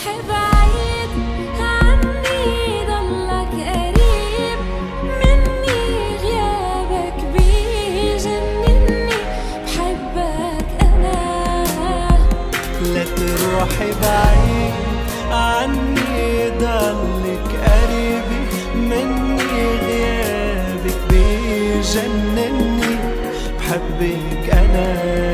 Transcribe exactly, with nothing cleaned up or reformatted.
تروحي بعيد عني ضلك قريب مني، غيابك بيجنني بحبك أنا. لا تروحي بعيد عني ضلك قريب مني، غيابك بيجنني بحبك أنا.